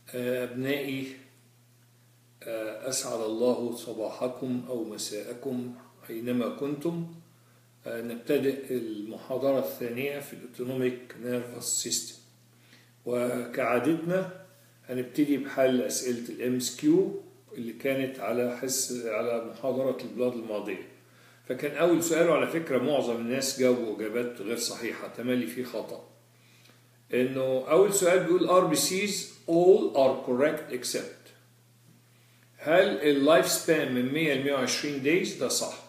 أبنائي، أسعد الله صباحكم أو مساءكم أينما كنتم. نبتدئ المحاضرة الثانية في الأوتونوميك نيرفس سيستم، وكعادتنا هنبتدي بحل أسئلة الMSQ اللي كانت على محاضرة البلاد الماضية. فكان أول سؤال، على فكرة معظم الناس جاوبوا إجابات غير صحيحة، تملي فيه خطأ. إنه أول سؤال بيقول RBCs all are correct except. هل اللايف سبان من 100 ل 120 days؟ ده صح.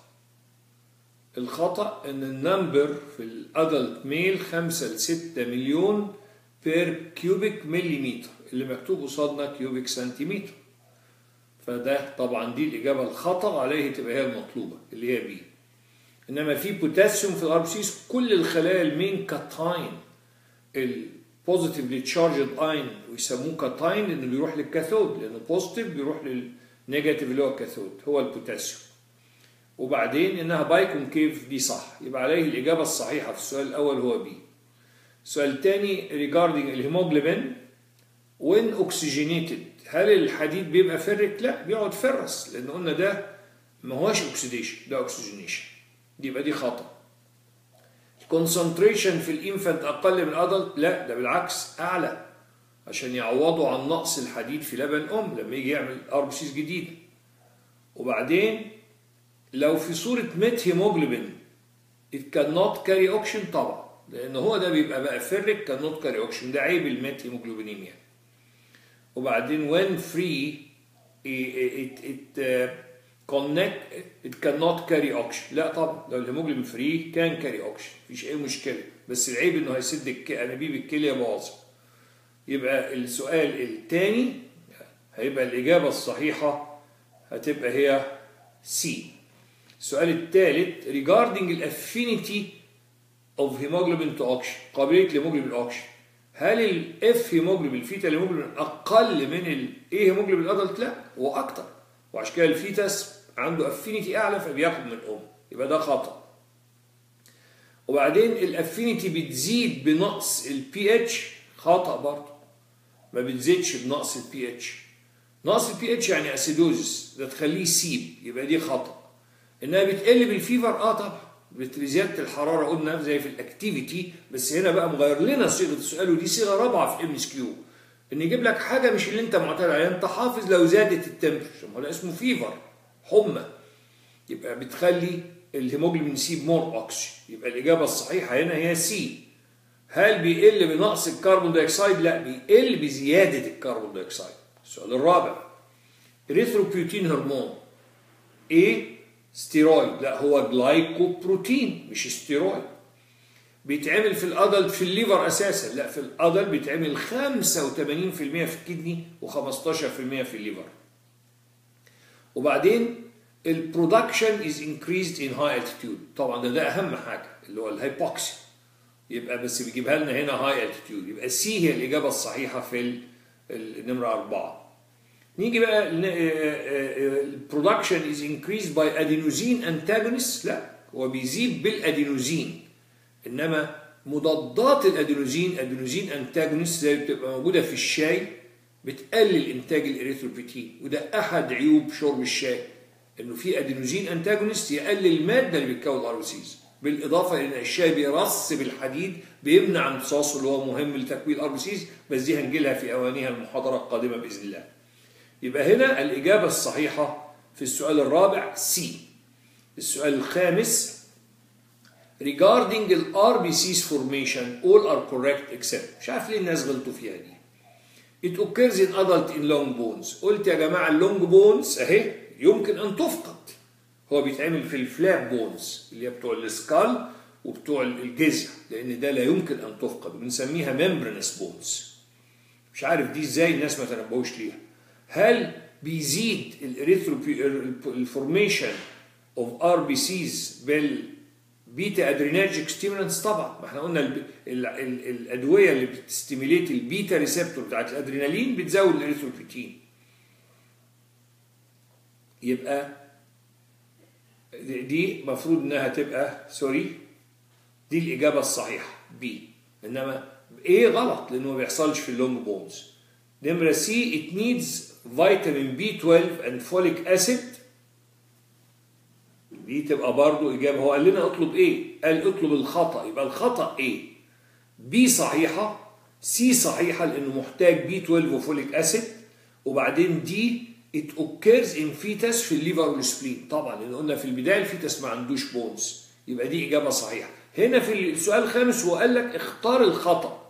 الخطأ إن النمبر في الأدلت ميل 5 ل 6 مليون بير كيوبيك مليمتر، اللي مكتوب قصادنا كيوبيك سنتيمتر. فده طبعا دي الإجابة الخطأ، عليه تبقى هي المطلوبة اللي هي بي. إنما في بوتاسيوم في الاربسيس، كل الخلايا المين كاتاين، البوزيتيفلي تشارجد اين ويسموه كاتاين لأنه بيروح للكاثود، لأنه بوزيتيف بيروح للنيجاتيف اللي هو الكاثود، هو البوتاسيوم. وبعدين إنها بايكونكيف، دي صح، يبقى عليه الإجابة الصحيحة في السؤال الأول هو بي. السؤال الثاني regarding الهيموجلوبين when oxygenated، هل الحديد بيبقى فرك؟ لا، بيقعد فرس، لأن قلنا ده ما هوش اوكسيديشن، ده اوكسجينيشن. دي يبقى دي خطأ. الكونسنتريشن في الانفانت أقل من الأدلت؟ لا، ده بالعكس أعلى، عشان يعوضوا عن نقص الحديد في لبن الأم لما يجي يعمل RBCs جديدة. وبعدين لو في صورة ميت هيموجلوبين it cannot carry oxygen طبعا، لأن هو ده بيبقى بقى فرك cannot carry oxygen، ده عيب الميت هيموجلوبينيميا. وبعدين when free it cannot carry oxygen، لا طبعا، لو الهيموجلوبين فري كان carry oxygen، مفيش أي مشكلة، بس العيب إنه هيسد أنابيب الكلية باظة. يبقى السؤال الثاني هيبقى الإجابة الصحيحة هتبقى هي سي. السؤال الثالث regarding الافينيتي of hemoglobin to oxygen، قابلية الهيموجلوبين للأوكسجين، هل الاف هيموجلوبين الفيتا الهيموجلوبين أقل من الايه هيموجلوبين الأدلت؟ لا، هو أكتر، وعشان كده الفيتاس عنده افينيتي أعلى فبياخد من الأم، يبقى ده خطأ. وبعدين الافينيتي بتزيد بنقص البي اتش، خطأ برضه، ما بتزيدش بنقص البي اتش. نقص البي اتش يعني اسيدوزس، ده تخليه سيب، يبقى دي خطأ. انها بتقل بالفيفر، طبعا بزياده الحراره، قلنا زي في الاكتيفيتي، بس هنا بقى مغير لنا صيغه السؤال، ودي صيغه رابعه في MSQ، ان يجيب لك حاجه مش اللي انت معتاد عليها. انت حافظ لو زادت التمبريتشر، هو اسمه فيفر، حمى، يبقى بتخلي الهيموجلوبين يسيب مور اوكسجين، يبقى الاجابه الصحيحه هنا هي سي. هل بيقل بنقص الكربون دايوكسيد؟ لا، بيقل بزياده الكربون دايوكسيد. السؤال الرابع اريثروبيوتين هرمون، ايه؟ ستيرويد؟ لا، هو جلايكوبروتين مش ستيرويد. بيتعمل في الادلت في الليفر اساسا؟ لا، في الادلت بيتعمل 85% في الكدني و15% في الليفر. وبعدين البرودكشن از انكريزد ان هاي التيتيود، طبعا ده اهم حاجه اللي هو الهايبوكسيا، يبقى بس بيجيبها لنا هنا هاي التيتيود، يبقى سي هي الاجابه الصحيحه في النمره 4. نيجي بقى البرودكشن از انكريزد باي ادينوزين انتاجونست، لا، هو بيزيد بالادينوزين، انما مضادات الادينوزين، ادينوزين انتاجونست زي بتبقى موجوده في الشاي، بتقلل انتاج الاريثروبيتين، وده احد عيوب شرب الشاي، انه في ادينوزين انتاجونست يقلل الماده اللي بتكون الاربسيز، بالاضافه الى ان الشاي بيرسب الحديد، بيمنع امتصاصه اللي هو مهم لتكوين الاربسيز، بس دي هنجيلها في اوانيها المحاضره القادمه باذن الله. يبقى هنا الإجابة الصحيحة في السؤال الرابع سي. السؤال الخامس regarding the RBCs formation all are correct except، مش عارف ليه الناس غلطوا فيها دي. it occurs in adult in long bones، قلت يا جماعة اللونج بونز اهي يمكن أن تفقد، هو بيتعمل في الفلاب بونز اللي هي بتوع السكال وبتوع الجذع، لأن ده لا يمكن أن تفقد، بنسميها membranous bones. مش عارف دي ازاي الناس ما تنبهوش ليها. هل بيزيد الفورميشن اوف RBCs بالبيتا ادرينرجيك ستيمولانتس؟ طبعا، ما احنا قلنا الادويه اللي بتستيميليت البيتا ريسبتور بتاعت الادرينالين بتزود الاريثروبيوتين، يبقى دي المفروض انها تبقى دي الاجابه الصحيحه بي. انما ايه غلط، لانه ما بيحصلش في اللونج بونز. نمرة سي it needs vitamin B12 and folic acid. دي تبقى برضو إجابة. هو قال لنا اطلب إيه؟ قال اطلب الخطأ، يبقى الخطأ إيه؟ بي صحيحة، سي صحيحة لأنه محتاج B12 وفوليك أسيد، وبعدين دي it occurs in fetus في الليفر والسبلين. طبعا لأن قلنا في البداية الفيتس ما عندوش بونز، يبقى دي إجابة صحيحة. هنا في السؤال الخامس هو قال لك اختار الخطأ.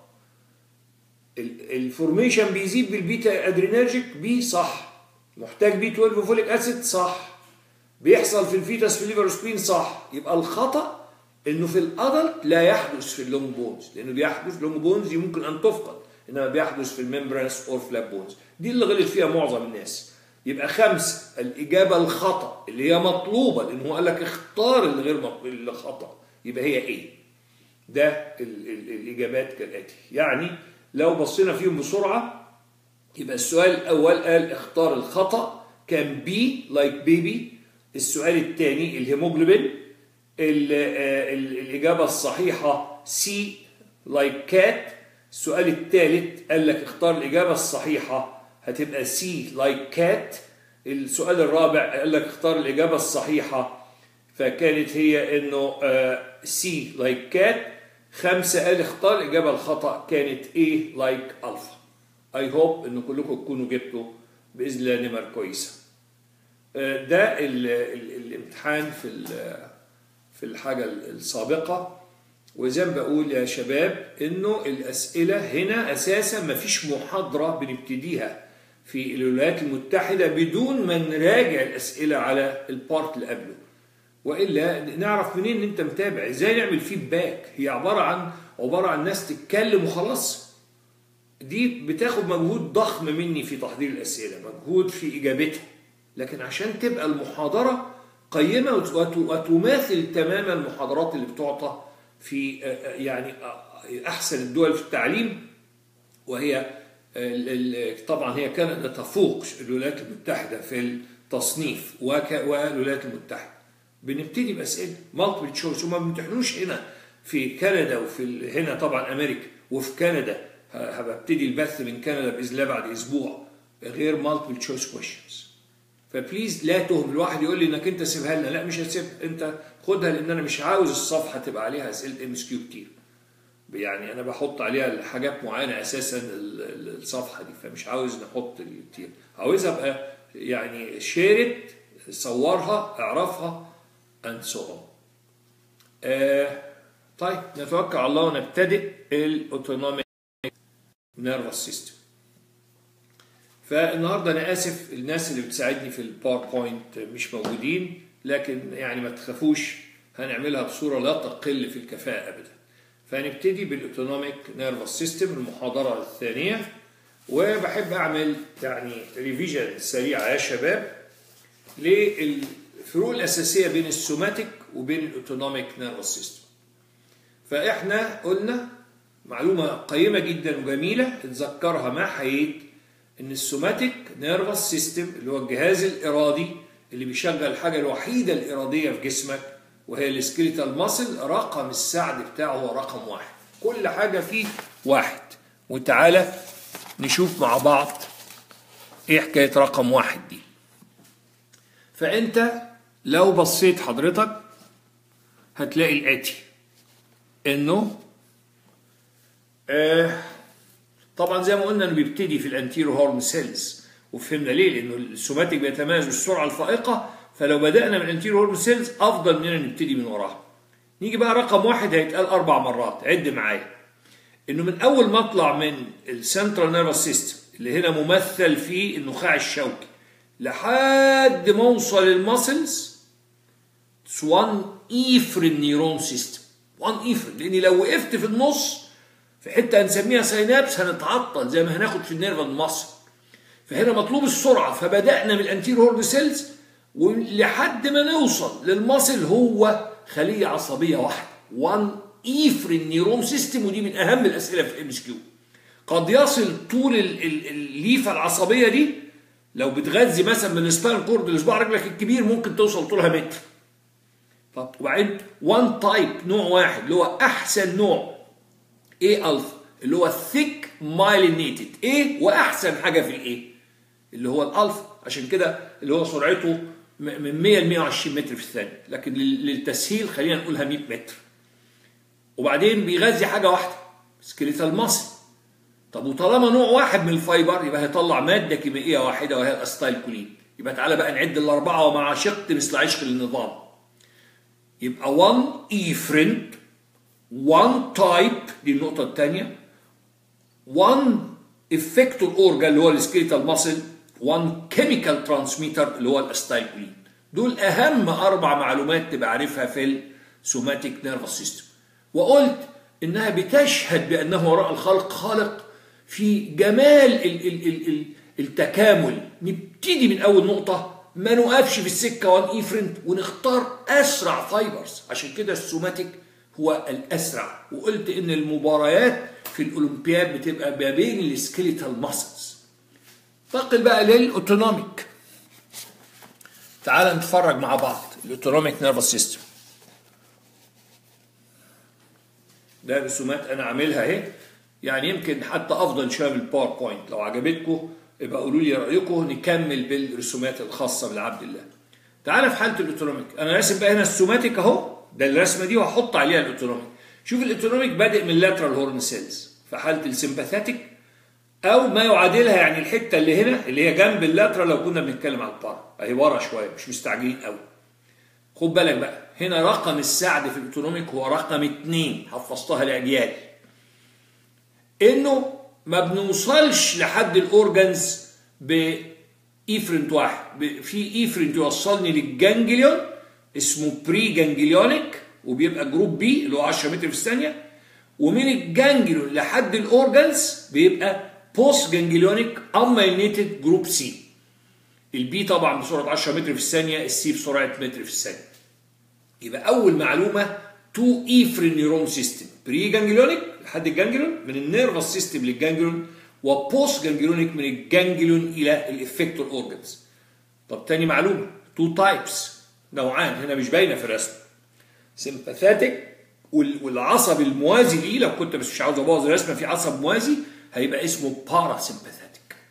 الفورميشن بيزيد بالبيتا ادرينرجيك، بي صح. محتاج B12 وفوليك أسيد صح. بيحصل في الفيتس في الليفر والسبلين صح. يبقى الخطأ انه في الادلت لا يحدث في اللونج بونز، لانه بيحدث في اللونج بونز يمكن ان تفقد، انما بيحدث في الممبرانس اور فلاب بونز. دي اللي غلط فيها معظم الناس. يبقى 5 الاجابه الخطا اللي هي مطلوبه، لان هو قال لك اختار اللي غير اللي خطا، يبقى هي ايه؟ ده الاجابات كالاتي. يعني لو بصينا فيهم بسرعه، يبقى السؤال الاول قال اختار الخطا كان بي لايك بيبي. السؤال الثاني الهيموجلوبين. الإجابة الصحيحة سي لايك كات. السؤال الثالث قال لك اختار الإجابة الصحيحة هتبقى سي لايك كات. السؤال الرابع قال لك اختار الإجابة الصحيحة فكانت هي إنه سي لايك كات. 5 قال اختار الإجابة الخطأ كانت ايه لايك ألفا. I hope إن كلكم تكونوا جبتوا بإذن الله نمر كويسة. ده الامتحان في الحاجة السابقة. وزي ما بقول يا شباب انه الاسئلة هنا اساسا ما فيش محاضرة بنبتديها في الولايات المتحدة بدون ما نراجع الاسئلة على البارت اللي قبله، والا نعرف منين ان انت متابع. ازاي نعمل فيدباك؟ هي عبارة عن ناس تتكلم وخلاص. دي بتاخد مجهود ضخم مني في تحضير الاسئلة، مجهود في اجابتها، لكن عشان تبقى المحاضرة قيمة وتماثل تماما المحاضرات اللي بتعطى في يعني أحسن الدول في التعليم، وهي طبعا هي كندا تفوق الولايات المتحدة في التصنيف والولايات المتحدة. بنبتدي بأسئلة مالتيبل تشويس، وما بنمتحنوش هنا في كندا وفي هنا طبعا أمريكا، وفي كندا هبتدي البث من كندا بإذن الله بعد أسبوع غير مالتيبل تشويس كويشنز. فبليز لا تهم الواحد يقول لي انك انت سيبها لنا، لا مش هسيبها، انت خدها، لان انا مش عاوز الصفحه تبقى عليها اسئله MSQ كتير. يعني انا بحط عليها حاجات معينه اساسا الصفحه دي، فمش عاوز نحط كتير، عاوزها ابقى يعني شيرت، صورها، اعرفها and so on. طيب نتوكل على الله ونبتدئ الاوتونوميك نيرفس سيستم. فالنهارده انا اسف الناس اللي بتساعدني في الباوربوينت مش موجودين، لكن يعني ما تخافوش هنعملها بصوره لا تقل في الكفاءه ابدا. فهنبتدي بالاوتونوميك نيرفس سيستم المحاضره الثانيه، وبحب اعمل يعني ريفيجن سريعه يا شباب للفروق الاساسيه بين السوماتيك وبين الاوتونوميك نيرفس سيستم. فاحنا قلنا معلومه قيمه جدا وجميله تتذكرها مع حيث ان السوماتيك نيرفس سيستم اللي هو الجهاز الارادي اللي بيشغل الحاجه الوحيده الاراديه في جسمك وهي السكيليتال ماسل، رقم السعد بتاعه هو رقم 1. كل حاجه فيه 1. وتعالى نشوف مع بعض ايه حكايه رقم 1 دي. فانت لو بصيت حضرتك هتلاقي الاتي، انه طبعا زي ما قلنا انه بيبتدي في الانتيرو هورن سيلز، وفهمنا ليه، لانه السوماتيك بيتميز بالسرعه الفائقه، فلو بدانا من الانتيرو هورن سيلز افضل مننا نبتدي من وراها. نيجي بقى رقم 1 هيتقال 4 مرات، عد معايا. انه من اول ما اطلع من السنترال نيرفس سيستم اللي هنا ممثل في النخاع الشوكي لحد ما اوصل للماسلز 1 ايفرين نيرون سيستم. 1 ايفرين، لاني لو وقفت في النص في حته هنسميها سينابس هنتعطل زي ما هناخد في النيرف المصل. فهنا مطلوب السرعه، فبدانا من الانتيرو هورن سيلز ولحد ما نوصل للمصل هو خليه عصبيه واحده، 1 ايفرين نيرون سيستم. ودي من اهم الاسئله في MSQ. قد يصل طول الليفه العصبيه دي لو بتغذي مثلا من السباين كورد لصباع رجلك الكبير ممكن توصل طولها متر. طب وبعدين 1 تايب، نوع واحد اللي هو احسن نوع، ايه الفا، اللي هو الثيك مايلينيتد. ايه واحسن حاجه في الايه اللي هو الالفا، عشان كده اللي هو سرعته من 100 ل 120 متر في الثانيه، لكن للتسهيل خلينا نقولها 100 متر. وبعدين بيغذي حاجه واحده، سكيليتال ماسل. طب وطالما نوع واحد من الفايبر يبقى هيطلع ماده كيميائيه واحده وهي الاسيتايل كولين. يبقى تعالى بقى نعد الاربعه ومع شق مثل عشق النظام. يبقى 1 efferent، 1 type دي النقطه الثانيه، 1 effector organ اللي هو السكيليتال ماسل، 1 chemical transmitter اللي هو الاسيتايل كولين. دول اهم 4 معلومات تبقى عارفها في السوماتيك نيرفس سيستم. وقلت انها بتشهد بانه وراء الخلق خالق في جمال التكامل. نبتدي من اول نقطه، ما نوقفش في السكه 1 ايفرنت ونختار اسرع فايبرز. عشان كده السوماتيك هو الاسرع. وقلت ان المباريات في الاولمبياد بتبقى ما بين السكيليتال ماسلز. انتقل بقى للاوتونوميك. تعال نتفرج مع بعض الاوتونوميك نيرفس سيستم. ده رسومات انا عاملها اهي، يعني يمكن حتى افضل شويه من الباوربوينت. لو عجبتكم يبقى قولوا لي رايكم، نكمل بالرسومات الخاصه بالعبد الله. تعالى في حاله الاوتونوميك، انا راسم بقى هنا السوماتيك اهو، ده الرسمه دي وهحط عليها الاوتونوميك. شوف الاوتونوميك بادئ من اللاترال هورن سيلز في حاله السمباثيك او ما يعادلها، يعني الحته اللي هنا اللي هي جنب اللاترال لو كنا بنتكلم على البارا، اهي ورا شويه مش مستعجلين قوي. خد بالك بقى هنا رقم السعد في الاوتونوميك هو رقم 2، حفظتها لاجيال. انه ما بنوصلش لحد الاورجنز بايفرنت واحد، في ايفرنت يوصلني للجانجليون اسمه بري جانجليونيك وبيبقى جروب بي اللي هو 10 متر في الثانيه، ومن الجانجليون لحد الاورجنز بيبقى بوست جانجليونيك امايلينيتد جروب سي. البي طبعا بسرعه 10 متر في الثانيه، السي بسرعه متر في الثانيه. يبقى اول معلومه 2 ايفرين نيورون سيستم، بري جانجليونيك لحد الجانجليون، من النيرفس سيستم للجانجليون، وبوست جانجليونيك من الجانجليون الى الافكتور اورجنز. طب تاني معلومه 2 تايبس، نوعان هنا مش باينه في الرسم، سمباثيك والعصب الموازي ليه، لو كنت بس مش عاوز ابوظ الرسمه في عصب موازي هيبقى اسمه باراسمباثيك.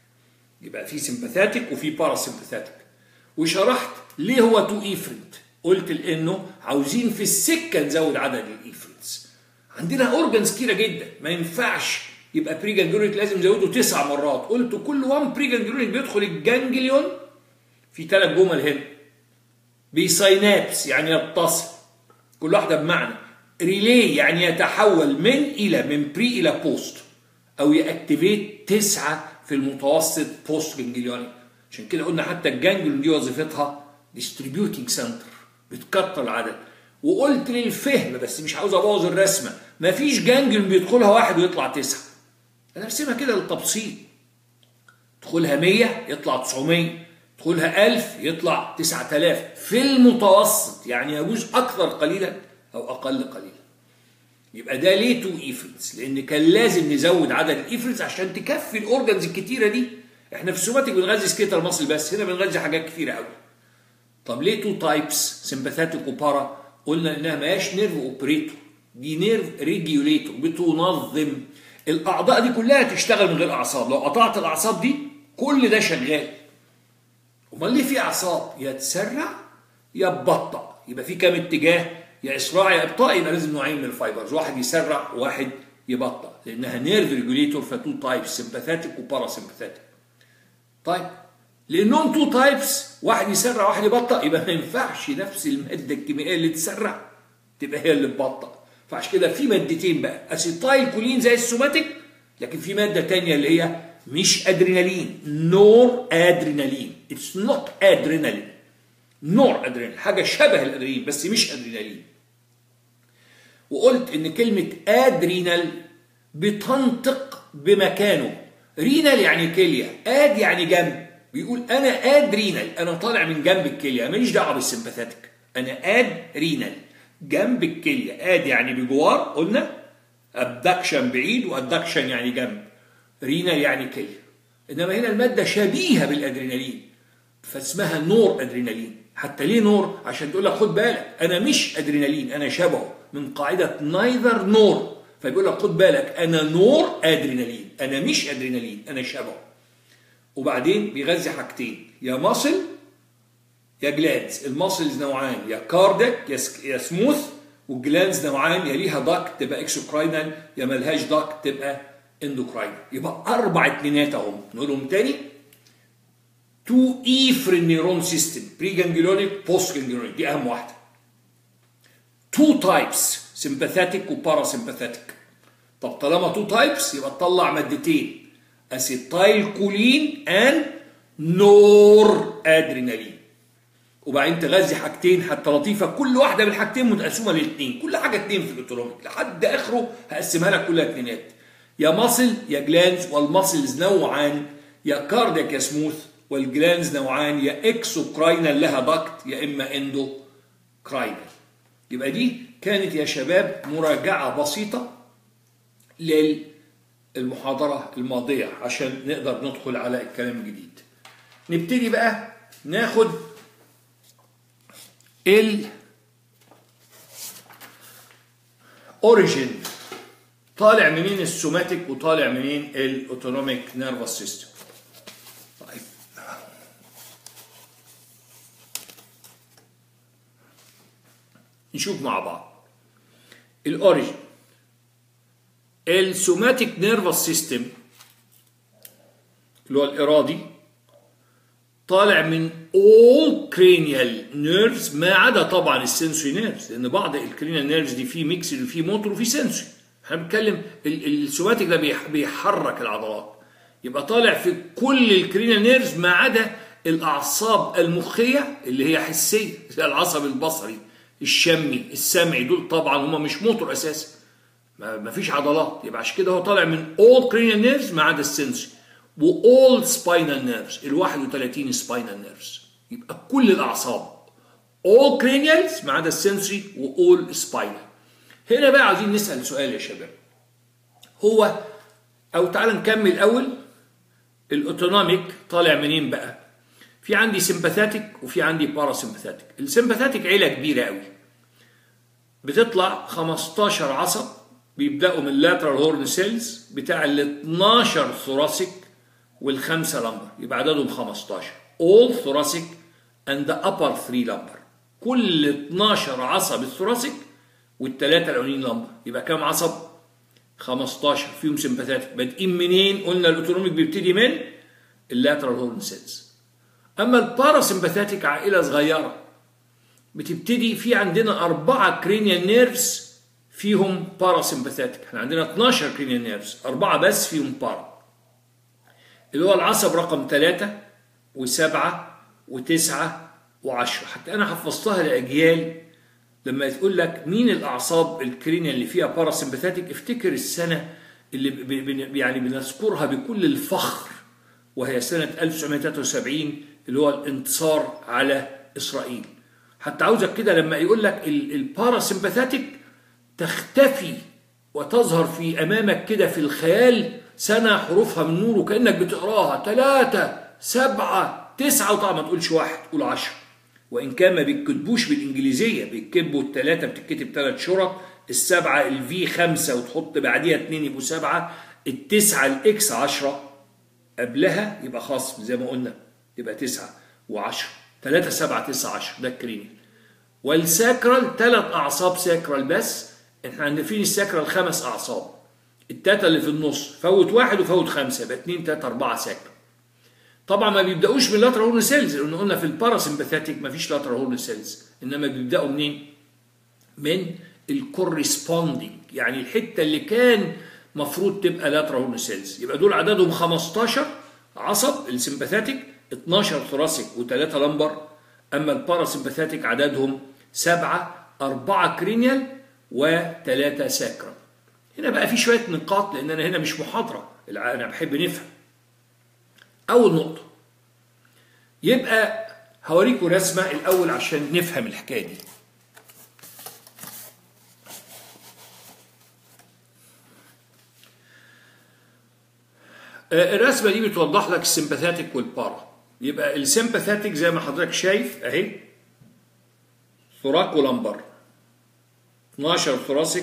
يبقى في سمباثيك وفي باراسمباثيك. وشرحت ليه هو 2 ايفرنت، قلت لانه عاوزين في السكه نزود عدد الايفرنتس. عندنا اورجنز كتيره جدا، ما ينفعش يبقى بري جانجليونيك، لازم نزوده 9 مرات. قلت كل 1 بري جانجليونيك بيدخل الجانجليون في 3 جمل هنا، بيساينابس يعني يتصل، كل واحده بمعنى، ريلي يعني يتحول من الى، من بري الى بوست، او ياكتيفيت 9 في المتوسط بوست جانجليونيك. عشان كده قلنا حتى الجانجليون دي وظيفتها ديستريبيوتنج سنتر، بتكتر العدد. وقلت للفهم بس مش عاوز ابوظ الرسمه، مفيش جانجليون بيدخلها 1 ويطلع 9، انا برسمها كده للتبسيط. تدخلها 100 يطلع 900، تدخلها 1000 يطلع 9000 في المتوسط، يعني يجوز اكثر قليلا او اقل قليلا. يبقى ده ليه 2 ايفرنتس؟ لان كان لازم نزود عدد الايفرنتس عشان تكفي الاورجنز الكتيره دي. احنا في السوماتيك بنغذي سكيتال ماسل بس، هنا بنغذي حاجات كتيره قوي. طب ليه 2 تايبس سمباثيك وبارا؟ قلنا انها ما هياش نيرف اوبريتور، دي نيرف ريجيوليتور، بتنظم الاعضاء دي كلها تشتغل من غير اعصاب. لو قطعت الاعصاب دي كل ده شغال. امال ليه في اعصاب؟ يا تسرع يا تبطأ. يبقى في كام اتجاه؟ يا اسراع يا ابطاء. يبقى لازم نوعين من الفايبرز، واحد يسرع وواحد يبطأ، لانها نيرف ريجوليتور. ف2 تايبس سمباثيك وبارا سمباثيك. طيب لانهم 2 تايبس، واحد يسرع واحد يبطأ، يبقى ما ينفعش نفس الماده الكيميائيه اللي تسرع تبقى هي اللي تبطأ. فعشان كده في مادتين بقى، اسيتايل كولين زي السوماتيك، لكن في ماده ثانيه اللي هي مش ادرينالين، نور ادرينالين. اتس نوت ادرينالين، نور ادرينالين، حاجه شبه الادرينالين بس مش ادرينالين. وقلت ان كلمه ادرينال بتنطق بمكانه. رينال يعني كليه، اد يعني جنب. بيقول انا ادرينال، انا طالع من جنب الكليه، ماليش دعوه بالسمباثيك، انا ادرينال جنب الكليه. اد يعني بجوار، قلنا ابدكشن بعيد وادكشن يعني جنب، رينال يعني كليه. انما هنا الماده شبيهه بالادرينالين فاسمها نور ادرينالين. حتى ليه نور؟ عشان تقول لك خد بالك انا مش ادرينالين، انا شبهه، من قاعده نايذر نور، فبيقول لك خد بالك انا نور ادرينالين، انا مش ادرينالين، انا شبهه. وبعدين بيغذي حاجتين، يا ماسل يا جلانز. الماسلز نوعان، يا كاردك يا سموث، والجلانز نوعان، يا ليها داكت تبقى اكسوكراينال يا ملهاش داكت تبقى اندوكراينال. يبقى 4 اتنينات اهم، نقولهم تاني. 2 اي في النيرون سيستم، بري جانجلونيك بوست جانجلونيك، دي اهم واحده. 2 تايبس، سمباثيتك وباراسمباثيتك. طب طالما 2 تايبس يبقى تطلع مادتين، اسيتايل كولين اند نور ادرينالين. وبعدين تغذي حاجتين حتى لطيفه، كل واحده من الحاجتين متقسمه لاثنين، كل حاجه 2 في الاوتونوميك لحد اخره هقسمها لك كلها اتنينات، يا ماسل يا جلانز، والماسلز نوعان، يا كاردياك يا سموث، والجلانز نوعان، يا اكسوكراينال لها داكت يا اما اندوكراينال. يبقى دي كانت يا شباب مراجعه بسيطه للمحاضره الماضيه عشان نقدر ندخل على الكلام الجديد. نبتدي بقى ناخد الاوريجين، طالع منين السوماتيك وطالع منين الاوتونوميك نيرفس سيستم. طيب نشوف مع بعض الاوريجين. السوماتيك نيرفس سيستم اللي هو الارادي طالع من all cranial nerves ما عدا طبعا السنسوري نيرفز، لان بعض الكرينيال نيرفز دي في ميكس، وفي موتور وفي سنسوري. احنا بنتكلم السوماتيك ده بيحرك العضلات، يبقى طالع في كل الكرينيال نيرفز ما عدا الاعصاب المخيه اللي هي حسيه، زي العصب البصري الشمي السمعي، دول طبعا هم مش موتور اساسا، ما فيش عضلات، يبقى عشان كده هو طالع من all cranial nerves ما عدا السنسوري، وall spinal nerves، ال 31 spinal nerves، يبقى كل الاعصاب all cranials ما عدا السنسوري وall spinal. هنا بقى عايزين نسال سؤال يا شباب، هو او تعال نكمل الاول. الاوتونوميك طالع منين بقى؟ في عندي سمباثيتك وفي عندي باراسمباثيتك. السمباثيتك عيله كبيره قوي، بتطلع 15 عصب بيبداوا من اللاترال هورن سيلز بتاع ال 12 ثوراسيك وال5 لمبر، يبقى عددهم 15 all thoracic and the upper 3 لمبر. كل 12 عصب الثوراسيك والثلاثه الاولين لمبر، يبقى كام عصب؟ 15 فيهم سمباثيتك. بادئين منين؟ قلنا الاوتونوميك بيبتدي من اللاترال هورن سيلز. اما الباراسمباثيتك عائله صغيره، بتبتدي في عندنا 4 كرينيال نيرفز فيهم باراسمباثيتك. احنا عندنا 12 كرينيال نيرفز، 4 بس فيهم بارا، اللي هو العصب رقم 3 و7 و9 و10. حتى انا حفظتها لاجيال، لما تقول لك مين الاعصاب الكرينيال اللي فيها باراسمباثيتك افتكر السنه اللي يعني بنذكرها بكل الفخر، وهي سنه 1973 اللي هو الانتصار على اسرائيل. حتى عاوزك كده لما يقول لك الباراسمباثيتك تختفي وتظهر في امامك كده في الخيال سنه حروفها من نور، وكانك بتقراها 3 7 9، وطبعا ما تقولش 1 تقول 10. وان كان ما بيتكتبوش بالانجليزيه، بيتكتبوا ال3 بتتكتب 3 شرط، ال7 الفي 5 وتحط بعديها 2 يبقوا 7، ال9 الاكس 10 قبلها يبقى خاص زي ما قلنا يبقى 9 و10، 3 7 9 10 ده الكرينيال. والساكرال 3 اعصاب ساكرال بس، احنا عندنا الساكرال 5 اعصاب، التاتا اللي في النص فوت 1 وفوت 5 يبقى 2 3 4 ساكرال. طبعا ما بيبداوش من لاترال هورن سيلز، لان قلنا في الباراسمباثيتك ما فيش لاترال هورن سيلز، انما بيبداوا منين؟ من الكوريسبوندينج، يعني الحته اللي كان مفروض تبقى لاترال هورن سيلز. يبقى دول عددهم 15 عصب السمباثيتك، 12 ثوراسيك و3 لمبر. اما الباراسمباثيتك عددهم 7، 4 كرينيال و3 ساكرال. هنا بقى في شويه نقاط، لان انا هنا مش محاضره، انا بحب نفهم. اول نقطه، يبقى هوريكم رسمه الاول عشان نفهم الحكايه دي. الرسمه دي بتوضح لك السمباثيتك والبارا. يبقى السمباثيتك زي ما حضرتك شايف اهي، ثوراك ولمبر، 12 ثوراسيك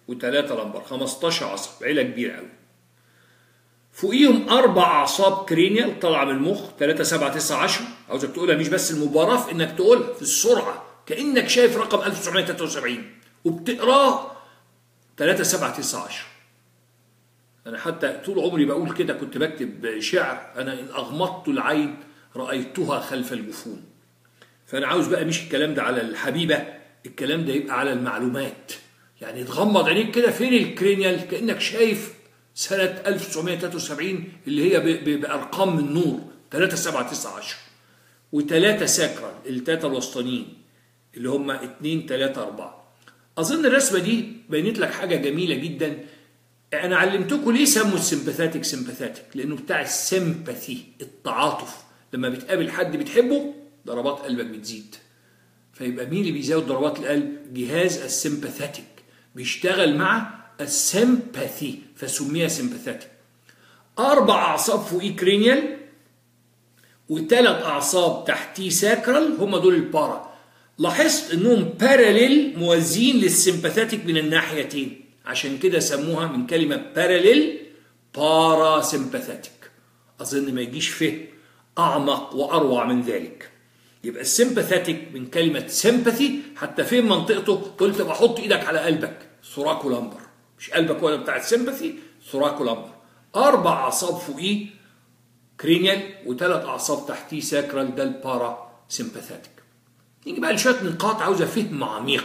و3 لمبر، 15 عصب، عيله كبيره قوي. فوقيهم 4 اعصاب كرينيال طالعه من المخ، 3 7 9 10. عاوزك تقولها مش بس المباراه في انك تقولها في السرعه كانك شايف رقم 1973 وبتقراه 3 7 9 10. انا حتى طول عمري بقول كده، كنت بكتب شعر: انا ان اغمضت العين رايتها خلف الجفون. فانا عاوز بقى مش الكلام ده على الحبيبه، الكلام ده يبقى على المعلومات. يعني تغمض عينيك كده، فين الكرينيال؟ كانك شايف سنه 1973 اللي هي بارقام من نور، 3 7 9 10. و3 ساكرال، الثلاثه الوسطانيين اللي هم 2 3 4. اظن الرسمه دي بينت لك حاجه جميله جدا. انا علمتكم ليه سموا السمباثاتيك سمباثاتيك، لانه بتاع السمباثي، التعاطف. لما بتقابل حد بتحبه ضربات قلبك بتزيد. فيبقى مين اللي بيزود ضربات القلب؟ جهاز السمباثاتيك، بيشتغل مع السمباثي فسميها سمباثاتيك. 4 اعصاب فوقيه كرينيال و3 اعصاب تحتيه ساكرال، هم دول البارا. لاحظت انهم باراليل، موازين للسمباثاتيك من الناحيتين، عشان كده سموها من كلمه باراليل بارا سمباثاتيك. اظن ما يجيش فهم اعمق واروع من ذلك. يبقى السمباثاتيك من كلمه سمباثي، حتى فين منطقته؟ قلت بحط ايدك على قلبك، ثوراكو لمبر، مش قلبك هو بتاع السمباثي، ثوراكو لمبر. 4 اعصاب فوقيه كرينيال و3 اعصاب تحتيه ساكرال، ده البارا سمباثاتيك. نيجي بقى لشويه نقاط عاوزه فهم عميق.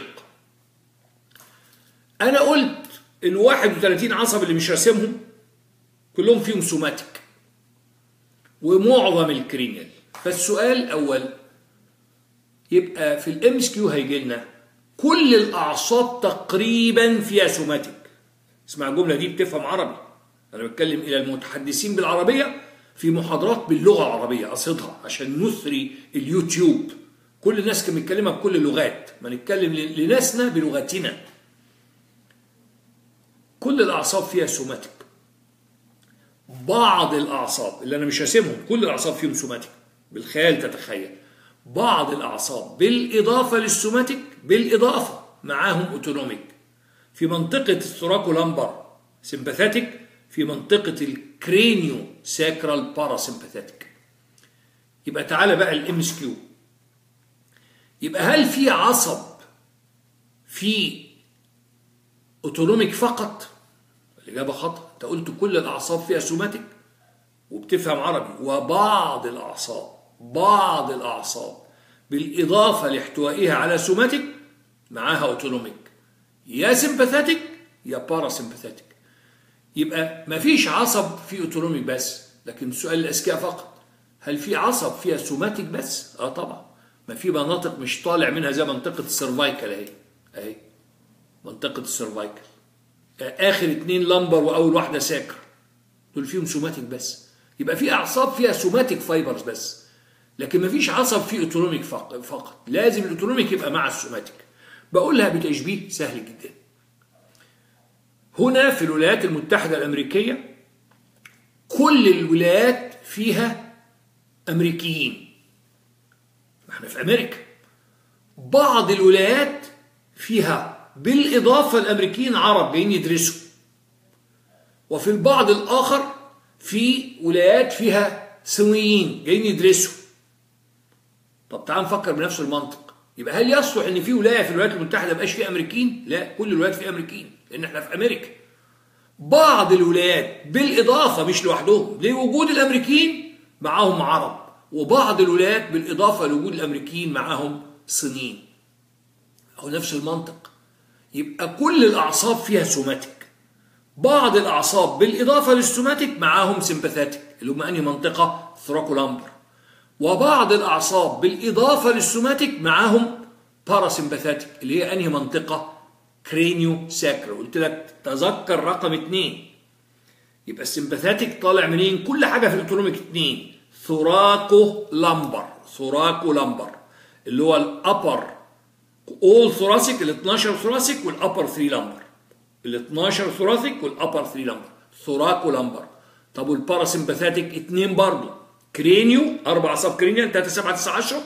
انا قلت ال 31 عصب اللي مش راسمهم كلهم فيهم سوماتيك ومعظم الكرينيال. فالسؤال الاول يبقى في الام اس كيو هيجي لنا كل الاعصاب تقريبا فيها سوماتيك. اسمع الجمله دي، بتفهم عربي، انا بتكلم الى المتحدثين بالعربيه في محاضرات باللغه العربيه قصدها عشان نثري اليوتيوب. كل الناس كانت بتكلمها بكل اللغات، ما نتكلم لناسنا بلغتنا. كل الاعصاب فيها سوماتيك. بعض الاعصاب اللي انا مش راسمهم، كل الاعصاب فيهم سوماتيك، بالخيال تتخيل. بعض الاعصاب بالاضافه للسوماتيك، بالاضافه معاهم اوتونوميك. في منطقه الثوراكو لمبر سمباثاتيك، في منطقه الكرينيو ساكرال باراسمباثاتيك. يبقى تعالى بقى الام اس كيو. يبقى هل في عصب في اوتونوميك فقط؟ الاجابه خطا. انت قلت كل الاعصاب فيها سوماتيك وبتفهم عربي. وبعض الاعصاب بالاضافه لاحتوائها على سوماتيك معاها اوتونوميك، يا سمباثاتيك يا باراسمباثاتيك. يبقى مفيش عصب فيه اوتونوميك بس. لكن سؤال الاذكياء فقط، هل في عصب فيها سوماتيك بس؟ طبعا. ما في مناطق مش طالع منها، زي منطقه السيرفايكال اهي منطقه السيرفايكال، اخر 2 لمبر واول واحده ساكر، دول فيهم سوماتيك بس. يبقى في اعصاب فيها سوماتيك فايبرز بس، لكن مفيش عصب فيه اوتونوميك فقط. لازم الاوتونوميك يبقى مع السوماتيك. بقولها بتشبيه سهل جدا. هنا في الولايات المتحده الامريكيه كل الولايات فيها امريكيين، احنا في امريكا. بعض الولايات فيها بالاضافه الامريكيين عرب جايين يدرسوا، وفي البعض الاخر في ولايات فيها صينيين جايين يدرسوا. طب تعال نفكر بنفس المنطق. يبقى هل يصلح ان في ولايه في الولايات المتحده ما يبقاش فيها امريكيين؟ لا، كل الولايات فيها امريكيين لان احنا في امريكا. بعض الولايات بالاضافه مش لوحدهم لوجود الامريكيين معاهم عرب، وبعض الولايات بالاضافه لوجود الامريكيين معاهم صينيين. او نفس المنطق. يبقى كل الاعصاب فيها سوماتيك. بعض الاعصاب بالاضافه للسوماتيك معاهم سمباثاتيك اللي هم انهي منطقه؟ ثوراكو لمبر. وبعض الاعصاب بالاضافه للسوماتيك معاهم باراسمباثاتيك اللي هي انهي منطقه؟ كرينيو ساكرال. قلت لك تذكر رقم 2. يبقى السمباثاتيك طالع منين؟ كل حاجه في الاوتونوميك 2. ثوراكو لمبر اللي هو الابر اول ثوراسيك، ال 12 ثوراسيك والابر 3 لمبر. ال 12 ثوراسيك والابر 3 لمبر، ثوراكو لمبر. طب والباراسمباثاتيك 2 برضه، كرينيو 4 اعصاب كرينيال 3 7 9 10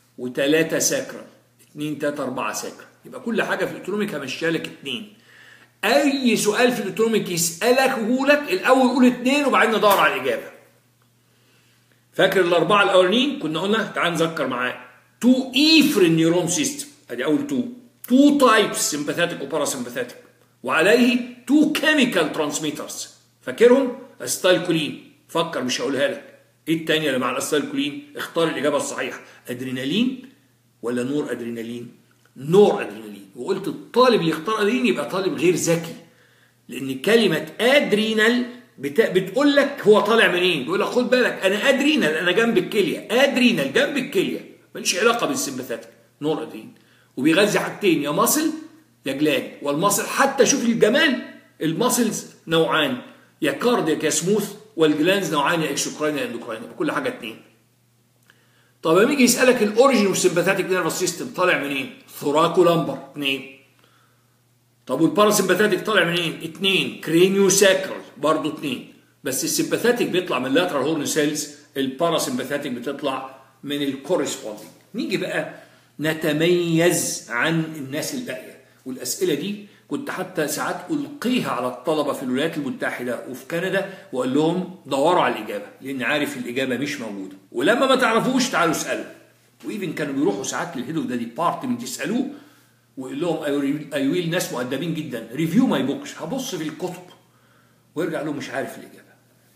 و3 ساكرال 2 3 4 ساكرال. يبقى كل حاجه في الاوتونوميك همشيها لك 2. اي سؤال في الاوتونوميك يسالك الاول قول 2 وبعدين ندور على الاجابه. فاكر الاربعه الاولانيين كنا قلنا؟ تعال نذكر معاه. 2 افرين نيورون سيستم، ادي اول 2 تايبس سمباثيتك وباراسمباثيتك، وعليه 2 كيميكال ترانسميترز، فاكرهم؟ استايلكولين، فكر مش هقولها لك. ايه الثانيه اللي مع الاستايلكولين؟ اختار الاجابه الصحيحه، ادرينالين ولا نور ادرينالين؟ نور ادرينالين. وقلت الطالب اللي يختار ادرينالين يبقى طالب غير ذكي، لان كلمه ادرينال بتقول لك هو طالع منين. بيقول لك خد بالك انا ادرينال، انا جنب الكليه، ادرينال جنب الكليه، ماليش علاقه بالسمباثيتك. نور ادرينال وبيغذي حاجتين، يا ماسل يا جلاند. والماسل حتى شوف الجمال، الماسلز نوعان، يا كاردياك يا سموث، والجلاندز نوعان، يا اكسوكراين يا اندوكراين، كل حاجه 2. طب لما يجي يسالك الاوريجين والسمباثيتك نيرفس سيستم طالع منين؟ ثوراكو لامبر 2. طب والباراسمباثيتك طالع منين؟ 2. كرينيو ساكرال برضه 2. بس السمباثيتك بيطلع من اللاترال هورن سيلز، الباراسمباثيتك بتطلع من الكورسبوندينج. نيجي بقى نتميز عن الناس الباقيه، والاسئله دي كنت حتى ساعات القيها على الطلبه في الولايات المتحده وفي كندا واقول لهم دوروا على الاجابه، لان عارف الاجابه مش موجوده، ولما ما تعرفوش تعالوا اسالوا. وايفن كانوا بيروحوا ساعات للهيد اوف ذا ديبارتمنت يسالوه ويقول لهم اي ويل، ناس مؤدبين جدا، ريفيو ماي بوكس، هبص في الكتب، ويرجع لهم مش عارف الاجابه.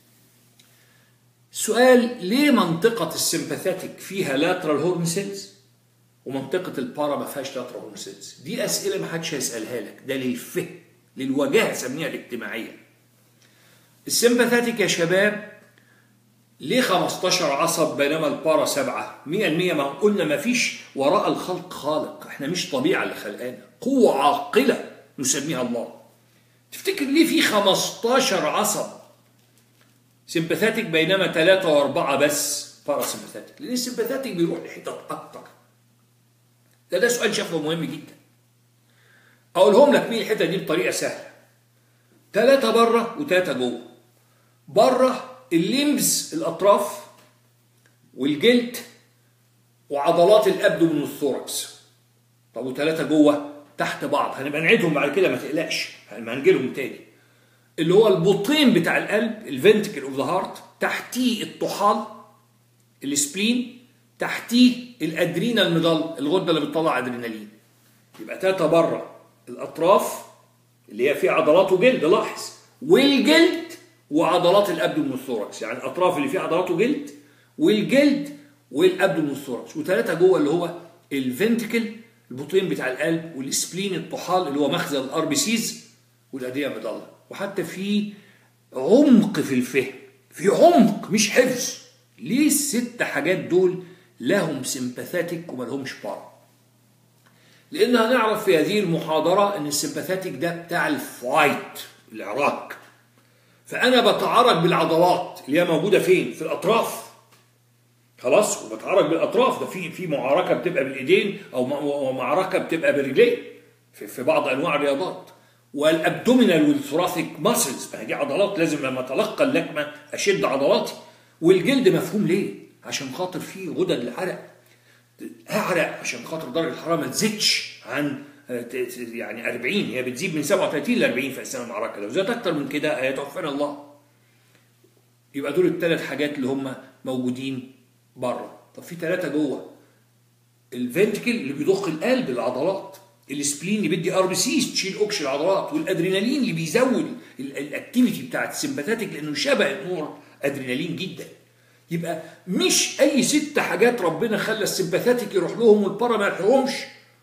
سؤال: ليه منطقه السمباثيتك فيها لاترال هورن سيلز ومنطقه البارا ما فيهاش لاترال هورن سيلز؟ دي اسئله ما حدش هيسالها لك، ده للفهم، للوجاهه سميها الاجتماعيه. السمباثيتك يا شباب ليه 15 عصب بينما البارا 7؟ 100% ما قلنا ما فيش وراء الخلق خالق، احنا مش طبيعه اللي خلقانا، قوه عاقله نسميها الله. تفتكر ليه في 15 عصب سمباثيتك بينما 3 و4 بس باراسمباثيتك؟ لان السمباثيتك بيروح لحتت اكتر. ده سؤال شكله مهم جدا. اقولهم لك مين الحته دي بطريقه سهله. 3 بره و3 جوه. بره الليمبز، الاطراف والجلد وعضلات الابدومين والثوركس. طب و3 جوه تحت بعض، هنبقى نعيدهم بعد كده ما تقلقش، هنجي لهم تاني. اللي هو البطين بتاع القلب، الفنتكل اوف ذا هارت، تحتيه الطحال السبلين، تحتيه الادرينال ميدال، الغده اللي بتطلع ادرينالين. يبقى 3 بره الاطراف اللي هي فيها عضلات وجلد، لاحظ، والجلد وعضلات الابدومين والثوركس، يعني الاطراف اللي فيها عضلات وجلد والجلد والابدومين والثوركس. و3 جوه اللي هو الفنتكل، البطين بتاع القلب، والسبلين الطحال اللي هو مخزن الار بي سيز، والاديه مضله. وحتى في عمق في الفهم، في عمق مش حفظ. ليه ال6 حاجات دول لهم سمباثيتك وما لهمش بارا؟ لان هنعرف في هذه المحاضره ان السمباثيتك ده بتاع الفايت، العراك. فانا بتعارك بالعضلات اللي هي موجوده فين؟ في الاطراف. خلاص، وبتعارك بالاطراف، ده في معركه بتبقى بالايدين او معركه بتبقى بالرجلين في بعض انواع الرياضات. والابدومينال والثوراثيك ماسلز، ما هي دي عضلات، لازم لما اتلقى اللكمه اشد عضلاتي. والجلد مفهوم ليه؟ عشان خاطر فيه غدد العرق، اعرق عشان خاطر درجه الحراره ما تزيدش عن يعني 40، هي بتزيد من 37 ل 40 في اثناء المعركه، لو زادت اكتر من كده هيتوفانا الله. يبقى دول ال3 حاجات اللي هم موجودين بره. طب في 3 جوه. الفنتكل اللي بيضخ القلب، العضلات، السبلين اللي بيدي ار بي سيز تشيل اوكسجين العضلات، والادرينالين اللي بيزود الاكتيفيتي بتاعت السمباثيتك لانه شبه النور ادرينالين جدا. يبقى مش اي 6 حاجات ربنا خلى السمباثيتك يروح لهم والبارا ما يروحهمش،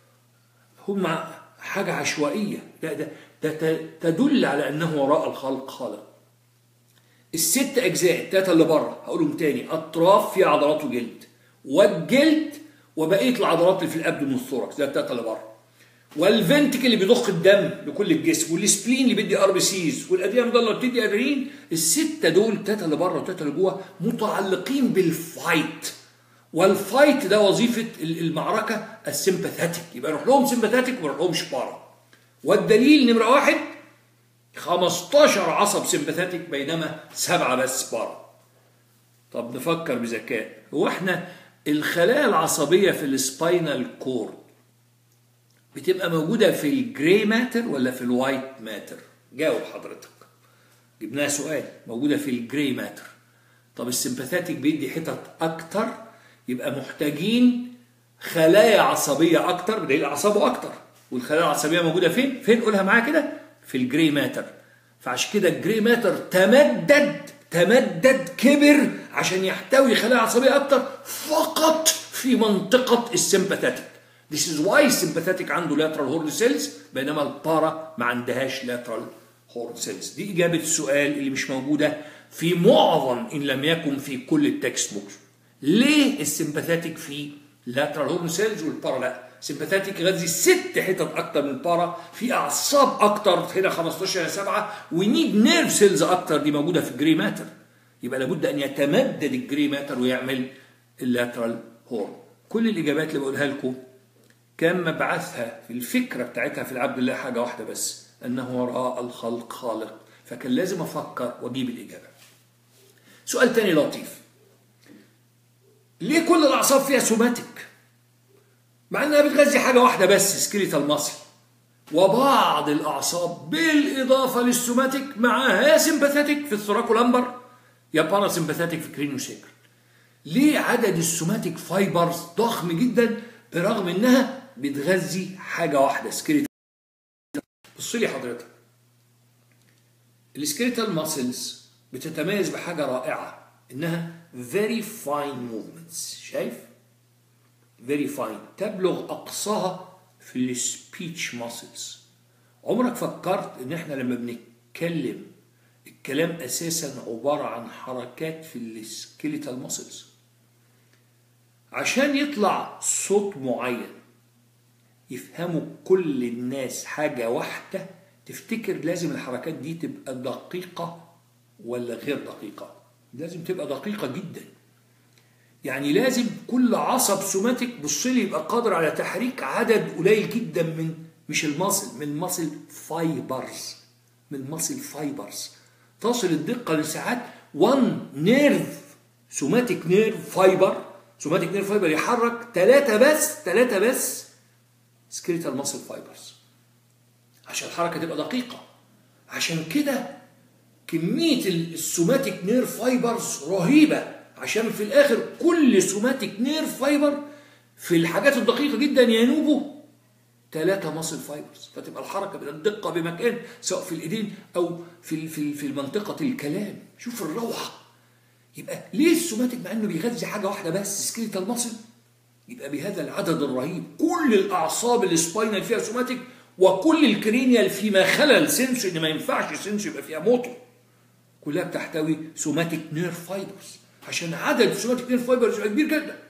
هم حاجه عشوائيه. ده تدل على انه وراء الخلق خالق. ال6 اجزاء، ال3 اللي بره هقولهم تاني: اطراف فيها عضلات وجلد، والجلد وبقيه العضلات اللي في الابدومين والثوركس، ده ال3 اللي بره. والفنتكل اللي بيضخ الدم لكل الجسم، والسبلين اللي بيدي ار بي سيز، والاديه مضله اللي بتدي ادرينالين. ال6 دول، 3 اللي بره و3 اللي جوه، متعلقين بالفايت. والفايت ده وظيفه المعركه السمباثيتك، يبقى يروح لهم سمباثيتك وما يروح لهمش بارا. والدليل نمره 1: 15 عصب سمباثيتك بينما 7 بس بارا. طب نفكر بذكاء، هو احنا الخلايا العصبيه في السباينال كورد بتبقى موجودة في الجراي ماتر ولا في الوايت ماتر؟ جاوب حضرتك. جبناها سؤال. موجودة في الجراي ماتر. طب السمباثاتيك بيدي حتت أكتر، يبقى محتاجين خلايا عصبية أكتر، بدليل أعصابه أكتر. والخلايا العصبية موجودة فين؟ فين؟ قولها معايا كده. في الجراي ماتر. فعشان كده الجراي ماتر تمدد كبر عشان يحتوي خلايا عصبية أكتر فقط في منطقة السمباثاتيك. This is why السمباثاتيك عنده lateral horn cells بينما البارا ما عندهاش lateral horn cells. دي إجابة السؤال اللي مش موجودة في معظم إن لم يكن في كل التكست بوكس. ليه السمباثاتيك في lateral horn cells والبارا لا؟ السمباثاتيك يغذي 6 حتت أكتر من البارا، في أعصاب أكتر هنا 15 إلى 7، ونيد نيرف سيلز أكتر دي موجودة في الجري ماتر. يبقى لابد أن يتمدد الجري ماتر ويعمل اللاترال هورن. كل الإجابات اللي بقولها لكم كان مبعثها في الفكرة بتاعتها في العبد الله حاجة واحدة بس، أنه وراء الخلق خالق، فكان لازم أفكر وأجيب الإجابة. سؤال تاني لطيف. ليه كل الأعصاب فيها سوماتيك؟ مع أنها بتغذي حاجة واحدة بس، سكيليتال ماسل، وبعض الأعصاب بالإضافة للسوماتيك معاها يا سمباثاتيك في الثوراكولامبر يا باراسمباثاتيك في كرينيوسيكل. ليه عدد السوماتيك فايبرز ضخم جدا برغم انها بتغذي حاجه واحده، سكيليتال؟ بص لي حضرتك، السكيليتال ماسلز بتتميز بحاجه رائعه، انها very fine movements. شايف؟ very fine، تبلغ اقصاها في السبيتش ماسلز. عمرك فكرت ان احنا لما بنتكلم الكلام اساسا عباره عن حركات في السكيليتال ماسلز؟ عشان يطلع صوت معين يفهموا كل الناس حاجة واحدة، تفتكر لازم الحركات دي تبقى دقيقة ولا غير دقيقة؟ لازم تبقى دقيقة جدا. يعني لازم كل عصب سوماتيك بصلي يبقى قادر على تحريك عدد قليل جدا من مش المصل، من مصل فايبرز، من مصل فايبرز تصل الدقة لساعات 1 نيرف سوماتيك نيرف فايبر، سوماتيك نيرف فايبر يحرك 3 بس سكيليتال ماسل فايبرز عشان الحركه تبقى دقيقه. عشان كده كميه السوماتيك نيرف فايبرز رهيبه، عشان في الاخر كل سوماتيك نيرف فايبر في الحاجات الدقيقه جدا ينوبه 3 ماسل فايبرز، فتبقى الحركه بالدقه بمكان سواء في الايدين او في منطقه الكلام. شوف الروعه. يبقى ليه السوماتيك مع انه بيغذي حاجه واحده بس، سكيليتال ماسل، يبقى بهذا العدد الرهيب؟ كل الاعصاب السباينال فيها سوماتيك، وكل الكرينيال فيما خلا السنسو، ان ما ينفعش سنسو يبقى فيها موتور، كلها بتحتوي سوماتيك نيرف فايبرز، عشان عدد السوماتيك نيرف فايبرز يبقى كبير جدا.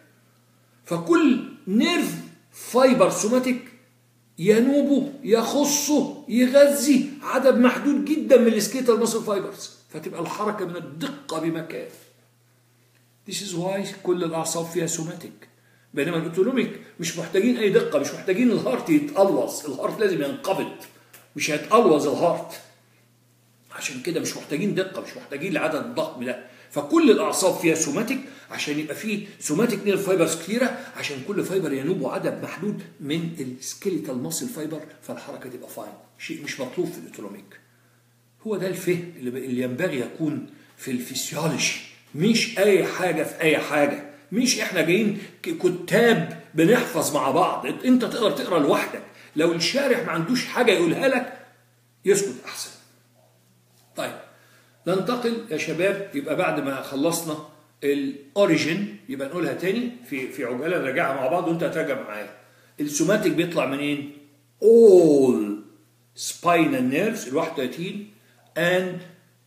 فكل نيرف فايبر سوماتيك ينوبه يخصه يغذي عدد محدود جدا من السكيليتال ماسل فايبرز، فتبقى الحركه من الدقه بمكان. This is why كل الاعصاب فيها سوماتيك. بينما الاوتونوميك مش محتاجين اي دقه، مش محتاجين الهارت يتقلوص، الهارت لازم ينقبض، مش هيتقلوص الهارت. عشان كده مش محتاجين دقه، مش محتاجين العدد الضخم ده. فكل الاعصاب فيها سوماتيك عشان يبقى فيه سوماتيك نيرف فايبرز كتيره، عشان كل فايبر ينوبه عدد محدود من السكيليتال ماسل فايبر، فالحركه تبقى فاين. شيء مش مطلوب في الاوتونوميك. هو ده الفهم اللي ينبغي يكون في الفسيولوجي، مش اي حاجه في اي حاجه. مش احنا جايين كتاب بنحفظ مع بعض، انت تقدر تقرا لوحدك، لو الشارح ما عندوش حاجه يقولها لك يسكت احسن. طيب ننتقل يا شباب، يبقى بعد ما خلصنا الاوريجين يبقى نقولها تاني في عجاله نراجعها مع بعض وانت هتراجع معايا. السوماتيك بيطلع منين؟ all spinal nerves ال 31 and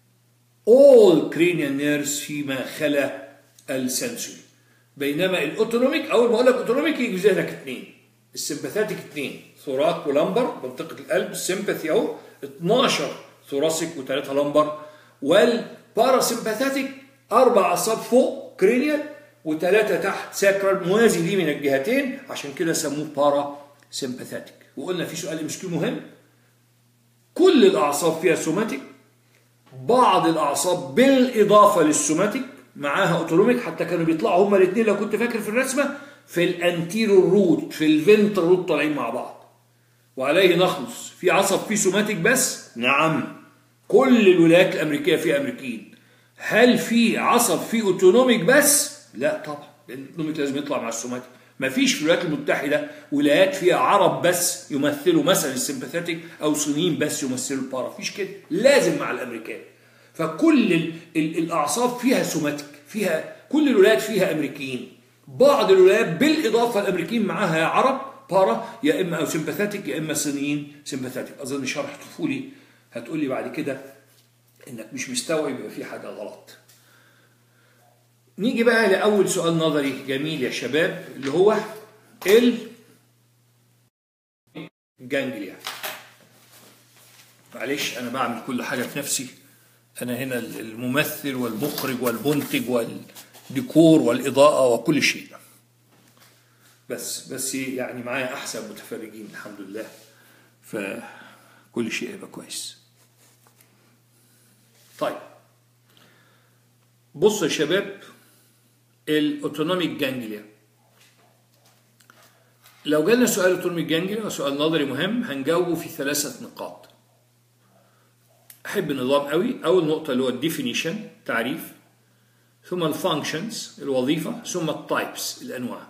all cranial nerves فيما خلا السنسوري. بينما الاوتونوميك اول ما اقول لك اوتونوميك يجي في ذهنك 2، السمباثاتيك 2 ثوراك ولمبر منطقه القلب، السمباثي اهو 12 ثوراسيك و3 لمبر، والباراسمباثاتيك 4 اعصاب فوق كرينيال و3 تحت ساكرال موازي ليه من الجهتين، عشان كده سموه بارا سمباثاتيك. وقلنا في سؤال مسكين مهم، كل الاعصاب فيها سوماتيك، بعض الاعصاب بالاضافه للسوماتيك معاها اوتونوميك، حتى كانوا بيطلعوا هما الاثنين لو كنت فاكر في الرسمه في الانتيرو روت، في الفنتر روت طالعين مع بعض. وعليه نخلص في عصب فيه سوماتيك بس؟ نعم، كل الولايات الامريكيه فيها امريكيين. هل في عصب فيه اوتونوميك بس؟ لا طبعا، لان الاوتونوميك لازم يطلع مع السوماتيك. ما فيش في الولايات المتحده ولايات فيها عرب بس يمثلوا مثلا السمباثيك او صينيين بس يمثلوا البارا، فيش كده، لازم مع الامريكان. فكل الاعصاب فيها سوماتيك، فيها كل الولايات فيها امريكيين. بعض الولايات بالاضافه الامريكيين معاها يا عرب بارا يا اما او سمباثيك يا اما صينيين سمباثيك. اظن شرح طفولي هتقول لي بعد كده انك مش مستوعب، يبقى في حاجه غلط. نيجي بقى لاول سؤال نظري جميل يا شباب، اللي هو الجانجليا. معلش انا بعمل كل حاجه في نفسي، انا هنا الممثل والمخرج والمنتج والديكور والاضاءه وكل شيء، بس يعني معايا احسن متفرجين الحمد لله، فكل شيء يبقى كويس. طيب بصوا يا شباب، الاوتونوميك جانجليا. لو جالنا سؤال اوتونوميك جانجليا وسؤال نظري مهم هنجاوبه في 3 نقاط. احب النظام قوي. اول نقطه اللي هو الديفينيشن، تعريف، ثم الفانكشنز الوظيفه، ثم التايبس الانواع.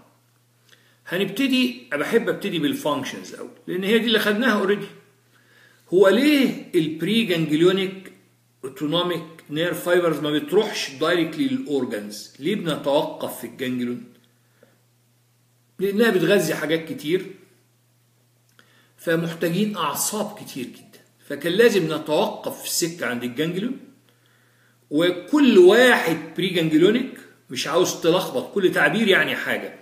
بحب ابتدي بالفانكشنز الاول لان هي دي اللي خدناها اوريدي. هو ليه البري جانجليونيك اوتونوميك نيرف فايبرز ما بتروحش دايركتلي للاورجنز؟ ليه بنتوقف في الجانجليون؟ لانها بتغذي حاجات كتير، فمحتاجين اعصاب كتير جدا، فكان لازم نتوقف في السكه عند الجانجليون. وكل واحد بري جانجليونيك، مش عاوز تلخبط، كل تعبير يعني حاجه.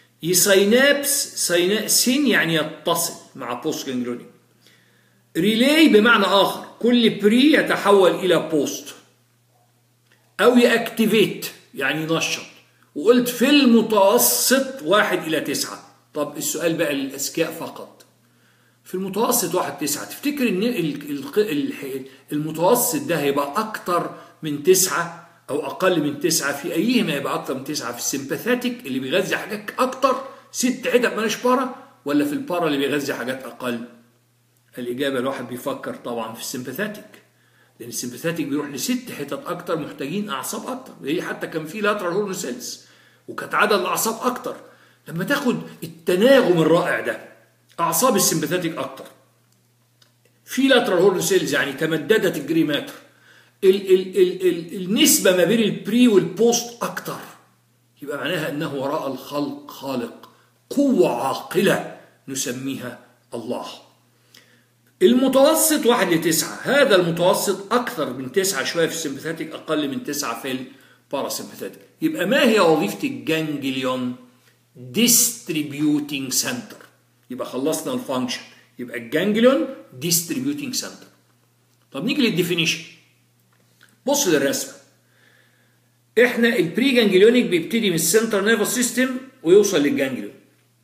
سين يعني يتصل مع بوست جانجليونيك. ريلاي بمعنى اخر، كل بري يتحول الى بوست، او يأكتيفيت يعني ينشط. وقلت في المتوسط 1 إلى 9. طب السؤال بقى للاذكياء فقط، في المتوسط 1 9، تفتكر ان المتوسط ده هيبقى اكتر من 9 او اقل من 9؟ في ايهما يبقى اكتر من 9؟ في السمباثيك اللي بيغذي حاجات اكتر 6 حتت مالهاش بارا، ولا في البارا اللي بيغذي حاجات اقل؟ الاجابه الواحد بيفكر طبعا في السمباثيك، لان السمباثيك بيروح ل6 حتت اكتر، محتاجين اعصاب اكتر. هي حتى كان في لاترال هورن سيلز وكانت عدد الاعصاب اكتر. لما تاخد التناغم الرائع ده، اعصاب السمباثيك اكتر، في لاترال هورن سيلز يعني تمددت الجريماتر، النسبه ما بين البري والبوست اكتر، يبقى معناها انه وراء الخلق خالق، قوه عاقله نسميها الله. المتوسط 1 ل 9، هذا المتوسط اكثر من 9 شويه في السمباثيك، اقل من 9 في الباراسمباثيك. يبقى ما هي وظيفه الجانجليون؟ ديستريبيوتنج سنتر. يبقى خلصنا الفانكشن، يبقى الجانجليون ديستريبيوتنج سنتر. طب نيجي للديفينيشن. بص للرسمه. احنا البري جانجليونيك بيبتدي من السنترال نيرفس سيستم ويوصل للجانجليون.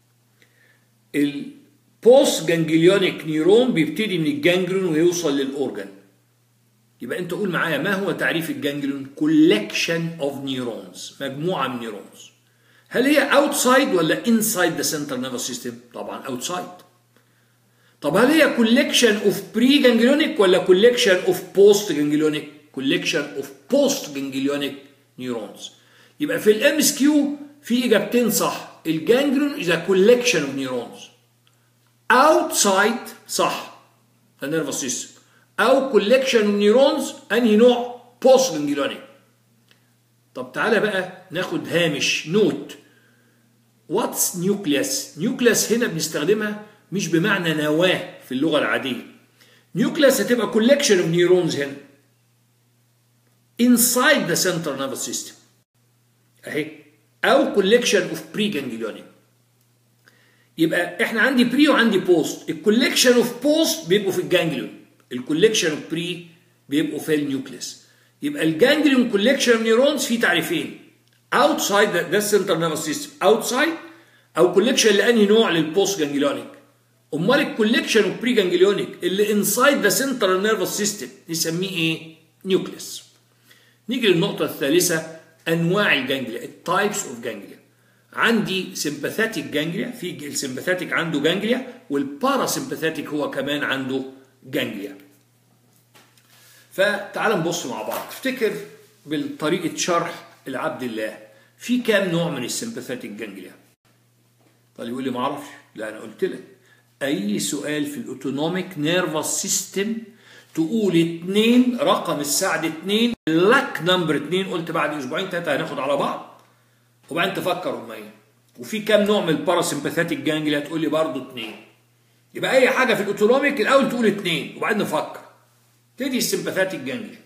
البوست جانجليونيك نيرون بيبتدي من الجانجليون ويوصل للاورجن. يبقى انت قول معايا، ما هو تعريف الجانجليون؟ كولكشن اوف نيرونز، مجموعه من نيرونز. هل هي اوتسايد ولا انسايد ذا سنترال نيرفس سيستم؟ طبعا اوتسايد. طب هل هي كولكشن اوف بري جانجليونيك ولا كولكشن اوف بوست جانجليونيك؟ كولكشن اوف بوست جانجليونيك نيورونز. يبقى في الام اس كيو في اجابتين صح. الجانجليون از ا كولكشن اوف نيورونز. اوتسايد صح، ذا نيرفس سيستم، او كولكشن اوف نيورونز انهي نوع؟ بوست جانجليونيك. طب تعالى بقى ناخد هامش نوت. واتس نيوكليس؟ نيوكليس هنا بنستخدمها مش بمعنى نواه في اللغه العاديه. نيوكليس هتبقى كولكشن اوف نيورونز هنا inside the central nervous system اهي، او collection of pre-ganglionic. يبقى احنا عندي بري وعندي بوست. الكولكشن اوف بوست بيبقوا في الجانجليون، الكولكشن اوف بري بيبقوا في النيوكليس. يبقى الجانجليون كولكشن اوف نيورونز في تعريفين: outside the central nervous system outside، او كولكشن لانهي نوع؟ للبوست جانجليونيك. امال الكولكشن اوف بري جانجليونيك اللي inside the central nervous system نسميه ايه؟ نيوكليس. نيجي للنقطة الثالثة، أنواع الجانجليا، التايبس اوف جانجليا. عندي سمباثاتيك جانجليا، في السمباثاتيك عنده جانجليا، والباراسمباثاتيك هو كمان عنده جانجليا. فتعال نبص مع بعض. افتكر بالطريقة شرح العبد الله في كام نوع من السمباثاتيك جانجليا؟ طيب يقول لي ما اعرفش. لا انا قلت لك اي سؤال في الاوتونوميك نيرفس سيستم تقول 2 رقم السعد 2 لك نمبر 2، قلت بعد اسبوعين 3 هناخد على بعض، وبعدين تفكر هم ايه. وفي كام نوع من الباراسمباثاتيك جانجليا تقول لي برضه 2. يبقى اي حاجه في الاوتونوميك الاول تقول 2 وبعدين نفكر. تدي السمباثاتيك جانجليا.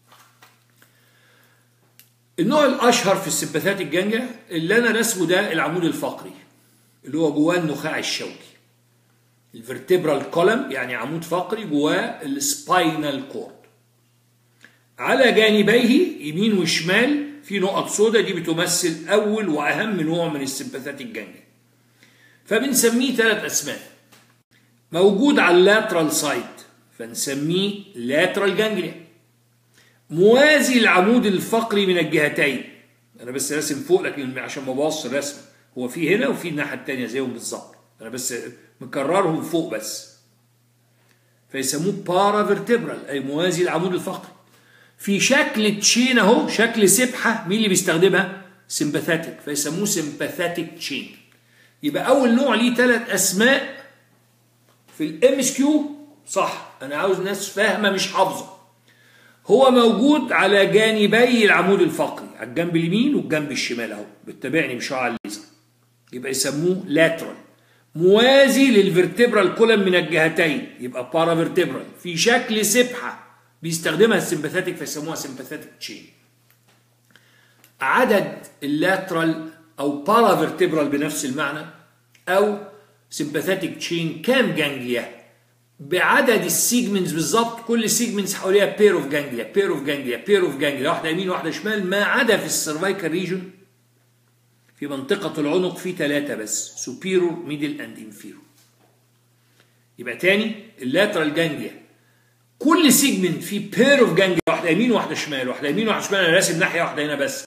النوع الاشهر في السمباثاتيك جانجليا اللي انا رسمه ده العمود الفقري اللي هو جواه النخاع الشوكي، الفرتبرال كولم، يعني عمود فقري جواه السباينال كورد. على جانبيه يمين وشمال في نقط سوداء، دي بتمثل اول واهم نوع من السمباثاتيك جانجليا. فبنسميه 3 اسماء. موجود على اللاترال سايد فنسميه لاترال جانجليا، موازي العمود الفقري من الجهتين. انا بس راسم فوق لكن عشان ما ابوظش الرسم، هو في هنا وفي الناحيه الثانيه زيهم بالظبط، انا بس مكررهم فوق بس. فيسموه بارافيرتبرال اي موازي العمود الفقري. في شكل تشين اهو، شكل سبحه، مين اللي بيستخدمها؟ سمباثاتيك، فيسموه سمباثاتيك تشين. يبقى اول نوع ليه 3 اسماء في الام اس كيو. صح، انا عاوز ناس فاهمه مش حافظه. هو موجود على جانبي العمود الفقري، على الجنب اليمين والجنب الشمال اهو، بتتابعني بشعاع الليزر. يبقى يسموه لاترال، موازي للفرتبرال كولم من الجهتين، يبقى بارافيرتبرال. في شكل سبحه بيستخدمها السمباثاتيك فيسموها سمباثاتيك تشين. عدد اللاترال او بارافيرتبرال بنفس المعنى او سمباثاتيك تشين كام جانجليا؟ بعدد السيجمنتس بالظبط. كل سيجمنتس حواليها بير اوف جانجليا، بير اوف جانجليا، بير اوف جانجليا، واحده يمين واحده شمال، ما عدا في السيرفايكال ريجون في منطقه العنق في 3 بس، سوبيرور ميدل اند انفيرور. يبقى تاني اللاترال جانجليا كل سيجمنت فيه بير اوف جانجليا، واحده يمين واحده شمال، واحده يمين واحده شمال. انا راسم ناحيه واحده هنا بس،